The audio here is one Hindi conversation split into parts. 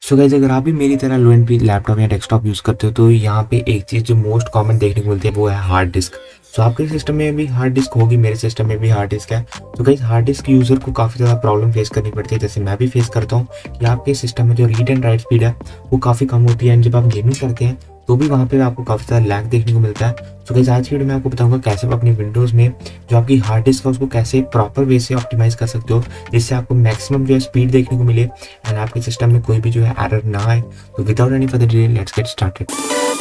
सो गाइस, अगर आप भी मेरी तरह लो एंड पी लैपटॉप या डेस्कटॉप यूज़ करते हो तो यहाँ पे एक चीज़ जो मोस्ट कॉमन देखने को मिलती है वो है हार्ड डिस्क। सो आपके सिस्टम में भी हार्ड डिस्क होगी, मेरे सिस्टम में भी हार्ड डिस्क है। तो गाइस, हार्ड डिस्क यूज़र को काफ़ी ज़्यादा प्रॉब्लम फेस करनी पड़ती है, जैसे मैं भी फेस करता हूँ कि आपके सिस्टम में जो रीड एंड राइट स्पीड है वो काफ़ी कम होती है। एंड जब आप गेमिंग करते हैं तो भी वहाँ पे आपको काफ़ी ज़्यादा लैग देखने को मिलता है। सो गाइस, आज की वीडियो में आपको बताऊंगा कैसे आप अपनी विंडोज़ में जो आपकी हार्ड डिस्क है उसको कैसे प्रॉपर वे से ऑप्टिमाइज़ कर सकते हो, जिससे आपको मैक्सिमम जो है स्पीड देखने को मिले एंड आपके सिस्टम में कोई भी जो है एरर ना आए। तो without any further delay let's get started.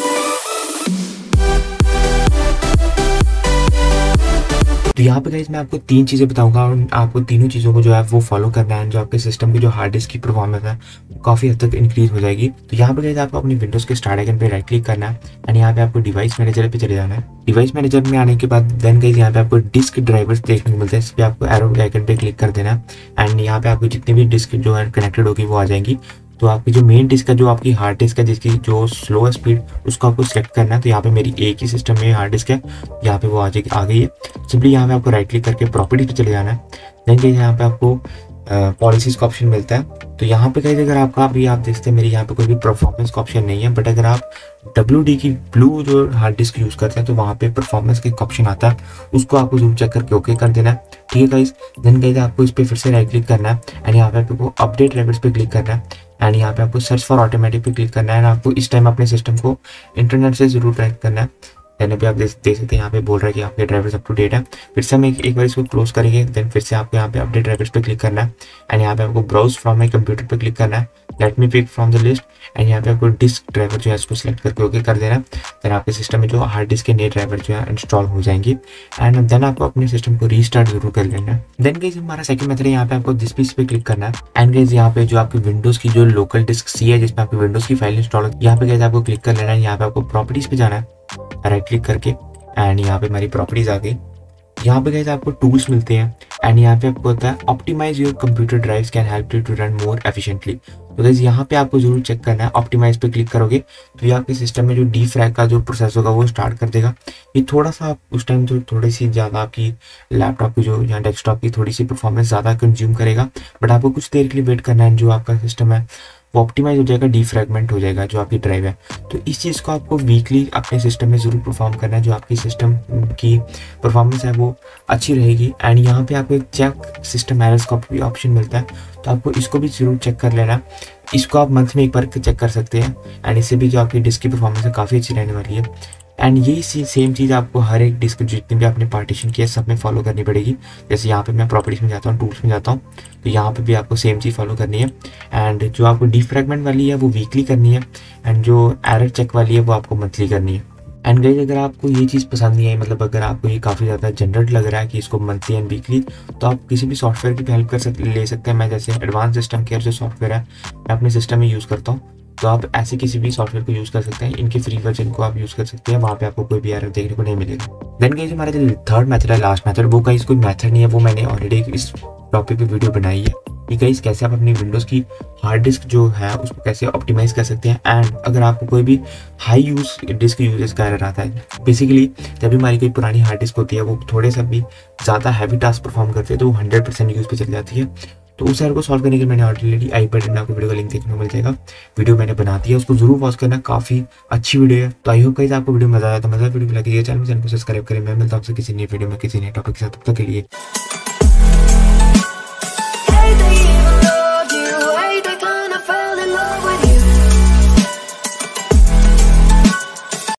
तो यहाँ पे गाइस मैं आपको 3 चीज़ें बताऊंगा और आपको तीनों चीज़ों को जो है वो फॉलो करना है, जो आपके सिस्टम की जो हार्ड डिस्क की परफॉर्मेंस है वो काफ़ी हद तक इंक्रीज हो जाएगी। तो यहाँ पे गाइस आपको अपनी विंडोज़ के स्टार्ट आइकन पे राइट क्लिक करना है एंड यहाँ पे आपको डिवाइस मैनेजर पे चले जाना है। डिवाइस मैनेजर में आने के बाद देन गाइस यहाँ पे आपको डिस्क ड्राइवर्स देखने को मिलते हैं, इस पर आपको एरो आइकन पे क्लिक कर देना है एंड यहाँ पे आपको जितनी भी डिस्क जो है कनेक्टेड होगी वो आ जाएंगी। तो आपकी जो मेन डिस्क है, जो आपकी हार्ड डिस्क है जिसकी जो स्लो है स्पीड, उसको आपको सेलेक्ट करना है। तो यहाँ पे मेरी एक ही सिस्टम में हार्ड डिस्क है, यहाँ पे वो आ गई है। सिंपली यहाँ पे आपको राइट क्लिक करके प्रॉपर्टीज पे चले जाना है। देन गाइस यहाँ पे आपको पॉलिसीज का ऑप्शन मिलता है। तो यहाँ पे गाइस अगर आपका अभी आप देखते हैं मेरी यहाँ पे कोई भी परफॉर्मेंस का ऑप्शन नहीं है, बट अगर आप WD की ब्लू जो हार्ड डिस्क यूज़ करते हैं तो वहाँ पे परफॉर्मेंस का एक ऑप्शन आता है, उसको आपको जरूर चेक करके ओके कर देना है। ठीक है गाइस, देन गाइस आपको इस पर फिर से राइट क्लिक करना है एंड यहाँ पे आपको अपडेट ड्राइवर्स पे क्लिक करना है एंड यहाँ पे आपको सर्च फॉर ऑटोमेटिक पे क्लिक करना है। एंड आपको इस टाइम अपने सिस्टम को इंटरनेट से जरूर कनेक्ट करना है। देन अभी आप देख सकते हैं यहाँ पे बोल रहा है कि आपके ड्राइवर्स अप टू डेट है। फिर से हम एक बार इसको क्लोज करेंगे, देन फिर से आपको यहाँ पे अपडेट ड्राइवर्स पे क्लिक करना है एंड यहाँ पे आपको ब्राउज फ्रॉम माई कंप्यूटर पे क्लिक करना है, let me pick from the list and यहाँ पे आपको डिस्क ड्राइवर जो है इसको सिलेक्ट करके ओके कर देना है। देन आपके सिस्टम में जो हार्ड डिस्क के नए ड्राइवर जो है इंस्टॉल हो जाएंगे एंड देन आपको अपने सिस्टम को रीस्टार्ट जरूर कर लेना है। देन गाइस हमारा सेकंड मेथड है, यहाँ पे आपको दिस पीस पे क्लिक करना है एंड गाइस यहाँ पे जो आपकी विंडोज की जो लोकल डिस्क सी है जिसमें आपकी विंडोज की फाइल इंस्टॉल है, यहाँ पे गाइस आपको क्लिक कर लेना है। यहाँ पे आपको प्रॉपर्टीज पे जाना है राइट क्लिक करके एंड यहाँ पे हमारी प्रॉपर्टीज आ गई। यहाँ पे गाइस आपको टूल्स मिलते हैं एंड यहाँ पे आपको होता है optimize your computer drives can help you to run more efficiently. तो गाइस यहाँ पे आपको जरूर चेक करना है, ऑप्टिमाइज पे क्लिक करोगे तो ये आपके सिस्टम में जो डीफ्रैग का जो प्रोसेस होगा वो स्टार्ट कर देगा। ये थोड़ा सा उस टाइम जो थोड़ी सी ज़्यादा आपकी लैपटॉप की जो या डेस्कटॉप की थोड़ी सी परफॉर्मेंस ज़्यादा कंज्यूम करेगा, बट आपको कुछ देर के लिए वेट करना है। जो आपका सिस्टम है वो ऑप्टिमाइज हो जाएगा, डीफ्रैगमेंट हो जाएगा जो आपकी ड्राइव है। तो इस चीज़ को आपको वीकली अपने सिस्टम में ज़रूर परफॉर्म करना है, जो आपकी सिस्टम की परफॉर्मेंस है वो अच्छी रहेगी। एंड यहाँ पे आपको एक चेक सिस्टम एरर्स का भी ऑप्शन मिलता है, तो आपको इसको भी ज़रूर चेक कर लेना। इसको आप मंथ में एक बार चेक कर सकते हैं एंड इससे भी जो आपकी डिस्क की परफॉर्मेंस है काफ़ी अच्छी रहने वाली है। एंड यही सेम चीज़ आपको हर एक डिस्क जितने भी आपने पार्टीशन किया सब में फॉलो करनी पड़ेगी। जैसे यहाँ पे मैं प्रॉपर्टीज में जाता हूँ, टूल्स में जाता हूँ, तो यहाँ पे भी आपको सेम चीज़ फॉलो करनी है। एंड जो आपको डीफ्रैगमेंट वाली है वो वीकली करनी है एंड जो एरर चेक वाली है वो आपको मंथली करनी है। एंड गाइस अगर आपको ये चीज़ पसंद नहीं आई, मतलब अगर आपको ये काफ़ी ज़्यादा जनरल लग रहा है कि इसको मंथली एंड वीकली, तो आप किसी भी सॉफ्टवेयर की हेल्प ले सकते हैं। मैं जैसे एडवांस सिस्टम केयर जो सॉफ्टवेयर है मैं अपने सिस्टम में यूज़ करता हूँ, तो आप ऐसे किसी भी सॉफ्टवेयर को यूज़ कर सकते हैं। इनके फ्री वर्जन को आप यूज़ कर सकते हैं, वहाँ पे आपको कोई भी एरर देखने को नहीं मिलेगा। देन गाइस हमारा जो थर्ड मेथड है, लास्ट मेथड, वो गाइस कोई मेथड नहीं है, वो मैंने ऑलरेडी इस टॉपिक पे वीडियो बनाई है कि गाइस कैसे आप अपनी विंडोज़ की हार्ड डिस्क जो है उसको कैसे ऑप्टिमाइज़ कर सकते हैं। एंड अगर आपको कोई भी हाई यूज़ डिस्क यूजेस का एरर आता है, बेसिकली जब भी हमारी कोई पुरानी हार्ड डिस्क होती है वो थोड़े सा भी ज़्यादा हैवी टास्क परफॉर्म करती है तो वो 100% यूज़ पे चल जाती है। तो उस एरर को सॉल्व करने के लिए मैंने ऑलरेडी आई बटन में आपको वीडियो का लिंक देखने को मिल जाएगा, वीडियो मैंने बना दी है, उसको जरूर वॉच करना, काफ़ी अच्छी वीडियो है। तो आई होप गाइस आपको वीडियो मजा आया, तो मजा वीडियो को लाइक कीजिए, चैनल को सब्सक्राइब करें। मैं मिलता हूँ आपसे किसी नई वीडियो में किसी नए टॉपिक के साथ, तब तक के लिए।